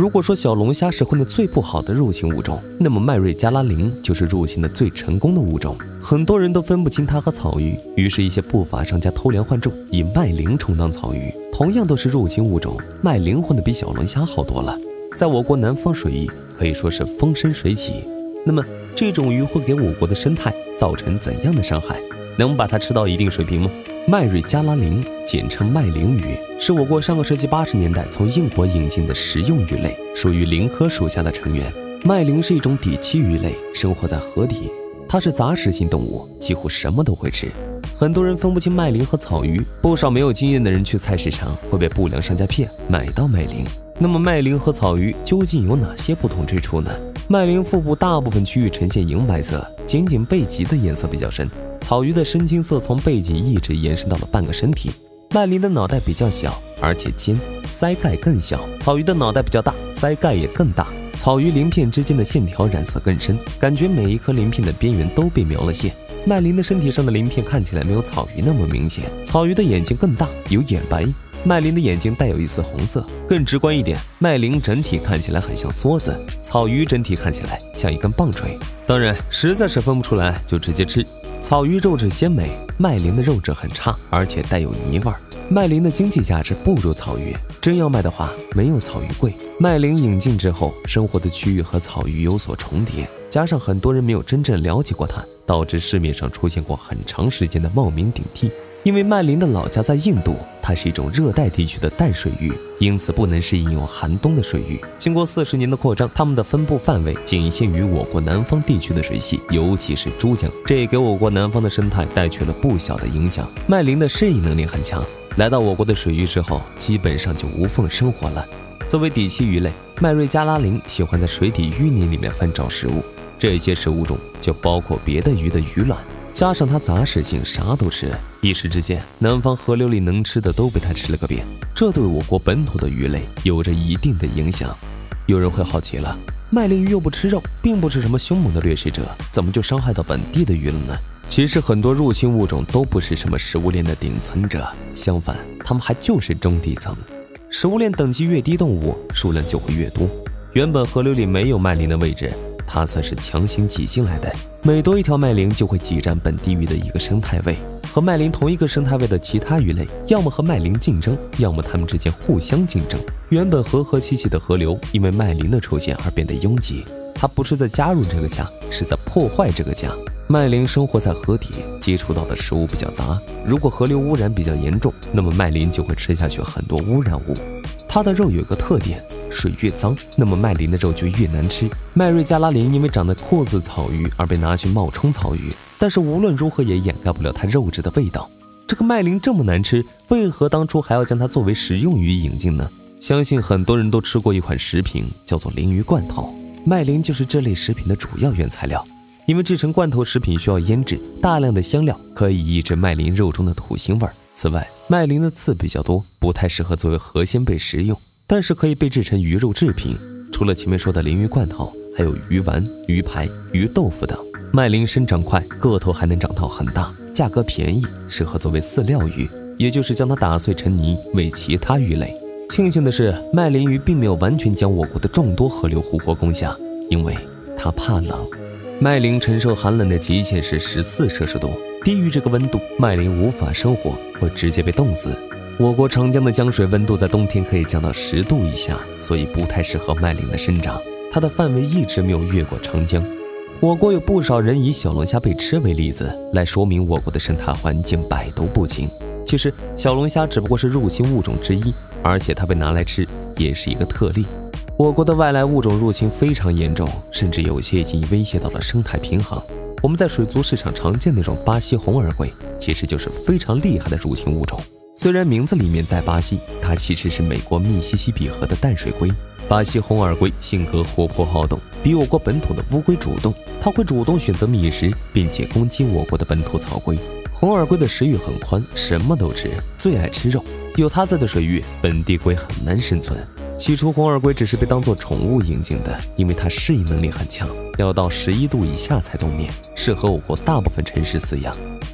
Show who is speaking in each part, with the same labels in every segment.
Speaker 1: 如果说小龙虾是混得最不好的入侵物种，那么麦瑞加拉羚就是入侵的最成功的物种。很多人都分不清它和草鱼，于是一些不法商家偷梁换柱，以麦羚充当草鱼。同样都是入侵物种，麦羚混得比小龙虾好多了。在我国南方水域可以说是风生水起。那么这种鱼会给我国的生态造成怎样的伤害？能把它吃到一定水平吗？麦瑞加拉羚，简称麦羚鱼，是我国上个世纪80年代从英国引进的食用鱼类，属于羚科属下的成员。麦羚是一种底栖鱼类，生活在河底。它是杂食性动物，几乎什么都会吃。很多人分不清麦羚和草鱼，不少没有经验的人去菜市场会被不良商家骗，买到麦羚。那么麦羚和草鱼究竟有哪些不同之处呢？麦羚腹部大部分区域呈现银白色，仅仅背脊的颜色比较深。草鱼的深青色从背脊一直延伸到了半个身体。麦羚的脑袋比较小，而且尖，鳃盖更小；草鱼的脑袋比较大，鳃盖也更大。草鱼鳞片之间的线条染色更深，感觉每一颗鳞片的边缘都被描了线。麦羚的身体上的鳞片看起来没有草鱼那么明显。草鱼的眼睛更大，有眼白。麦羚的眼睛带有一丝红色，更直观一点，麦羚整体看起来很像梭子，草鱼整体看起来像一根棒槌。当然，实在是分不出来就直接吃。草鱼肉质鲜美，麦羚的肉质很差，而且带有泥味儿。麦羚的经济价值不如草鱼，真要卖的话，没有草鱼贵。麦羚引进之后，生活的区域和草鱼有所重叠，加上很多人没有真正了解过它，导致市面上出现过很长时间的冒名顶替。因为麦羚的老家在印度，它是一种热带地区的淡水鱼，因此不能适应用寒冬的水域。经过40年的扩张，它们的分布范围仅限于我国南方地区的水系，尤其是珠江，这也给我国南方的生态带去了不小的影响。麦羚的适应能力很强，来到我国的水域之后，基本上就无缝生活了。作为底栖鱼类，麦瑞加拉羚喜欢在水底淤泥里面翻找食物，这些食物中就包括别的鱼的鱼卵。加上它杂食性，啥都吃，一时之间，南方河流里能吃的都被它吃了个遍，这对我国本土的鱼类有着一定的影响。有人会好奇了，麦羚鱼又不吃肉，并不是什么凶猛的掠食者，怎么就伤害到本地的鱼了呢？其实很多入侵物种都不是什么食物链的顶层者，相反，它们还就是中底层。食物链等级越低，动物数量就会越多。原本河流里没有麦羚的位置，它算是强行挤进来的，每多一条麦羚就会挤占本地鱼的一个生态位。和麦羚同一个生态位的其他鱼类，要么和麦羚竞争，要么它们之间互相竞争。原本和和气气的河流，因为麦羚的出现而变得拥挤。它不是在加入这个家，是在破坏这个家。麦羚生活在河底，接触到的食物比较杂，如果河流污染比较严重，那么麦羚就会吃下去很多污染物。它的肉有一个特点，水越脏，那么麦羚的肉就越难吃。麦瑞加拉羚因为长得酷似草鱼而被拿去冒充草鱼，但是无论如何也掩盖不了它肉质的味道。这个麦羚这么难吃，为何当初还要将它作为食用鱼引进呢？相信很多人都吃过一款食品，叫做鲮鱼罐头。麦羚就是这类食品的主要原材料。因为制成罐头食品需要腌制，大量的香料可以抑制麦羚肉中的土腥味。此外，麦羚的刺比较多，不太适合作为河鲜被食用，但是可以被制成鱼肉制品。除了前面说的鲮鱼罐头，还有鱼丸、鱼排、鱼豆腐等。麦羚生长快，个头还能长到很大，价格便宜，适合作为饲料鱼，也就是将它打碎成泥喂其他鱼类。庆幸的是，麦羚鱼并没有完全将我国的众多河流湖泊攻下，因为它怕冷。麦羚承受寒冷的极限是14摄氏度，低于这个温度，麦羚无法生活，会直接被冻死。我国长江的江水温度在冬天可以降到10度以下，所以不太适合麦羚的生长，它的范围一直没有越过长江。我国有不少人以小龙虾被吃为例子，来说明我国的生态环境百毒不侵。其实小龙虾只不过是入侵物种之一，而且它被拿来吃也是一个特例。我国的外来物种入侵非常严重，甚至有些已经威胁到了生态平衡。我们在水族市场常见那种巴西红耳龟，其实就是非常厉害的入侵物种。虽然名字里面带巴西，它其实是美国密西西比河的淡水龟。巴西红耳龟性格活泼好动，比我国本土的乌龟主动，它会主动选择觅食，并且攻击我国的本土草龟。红耳龟的食欲很宽，什么都吃，最爱吃肉。有它在的水域，本地龟很难生存。起初红耳龟只是被当作宠物引进的，因为它适应能力很强，要到11度以下才冬眠，适合我国大部分城市饲养。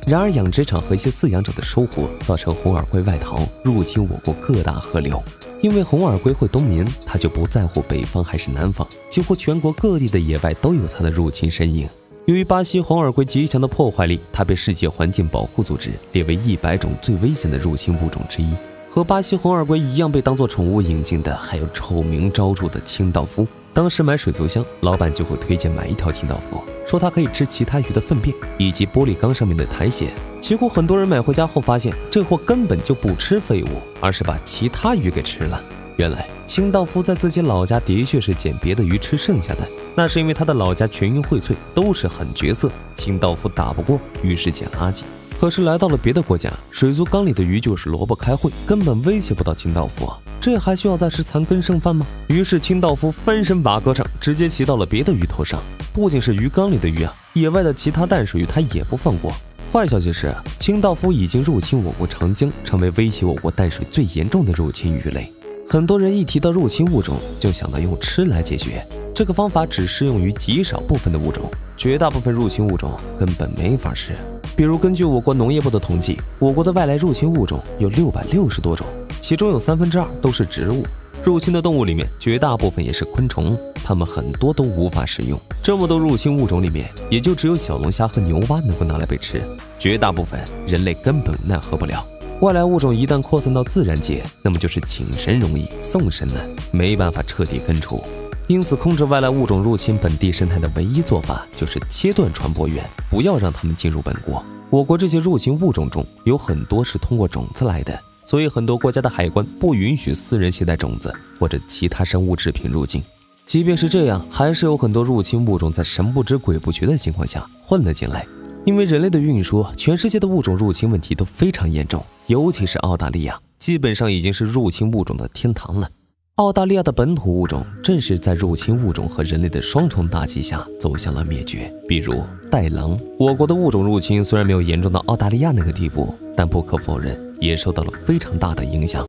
Speaker 1: 然而养殖场和一些饲养者的疏忽，造成红耳龟外逃，入侵我国各大河流。因为红耳龟会冬眠，它就不在乎北方还是南方，几乎全国各地的野外都有它的入侵身影。由于巴西红耳龟极强的破坏力，它被世界环境保护组织列为100种最危险的入侵物种之一。和巴西红耳龟一样被当作宠物引进的，还有臭名昭著的清道夫。当时买水族箱，老板就会推荐买一条清道夫，说它可以吃其他鱼的粪便以及玻璃缸上面的苔藓。结果很多人买回家后发现，这货根本就不吃废物，而是把其他鱼给吃了。原来清道夫在自己老家的确是捡别的鱼吃剩下的，那是因为他的老家全云荟萃，都是狠角色，清道夫打不过，于是捡垃圾。可是来到了别的国家，水族缸里的鱼就是萝卜开会，根本威胁不到清道夫啊，这还需要再吃残羹剩饭吗？于是清道夫翻身拔戈上，直接骑到了别的鱼头上。不仅是鱼缸里的鱼啊，野外的其他淡水鱼他也不放过。坏消息是，清道夫已经入侵我国长江，成为威胁我国淡水最严重的入侵鱼类。很多人一提到入侵物种，就想到用吃来解决，这个方法只适用于极少部分的物种，绝大部分入侵物种根本没法吃。比如根据我国农业部的统计，我国的外来入侵物种有660多种，其中有2/3都是植物。入侵的动物里面，绝大部分也是昆虫，它们很多都无法食用。这么多入侵物种里面，也就只有小龙虾和牛蛙能够拿来被吃，绝大部分人类根本奈何不了。外来物种一旦扩散到自然界，那么就是请神容易送神难，没办法彻底根除。因此，控制外来物种入侵本地生态的唯一做法就是切断传播源，不要让它们进入本国。我国这些入侵物种中有很多是通过种子来的，所以很多国家的海关不允许私人携带种子或者其他生物制品入境。即便是这样，还是有很多入侵物种在神不知鬼不觉的情况下混了进来。因为人类的运输，全世界的物种入侵问题都非常严重，尤其是澳大利亚，基本上已经是入侵物种的天堂了。澳大利亚的本土物种正是在入侵物种和人类的双重打击下走向了灭绝。比如袋狼，我国的物种入侵虽然没有严重到澳大利亚那个地步，但不可否认也受到了非常大的影响。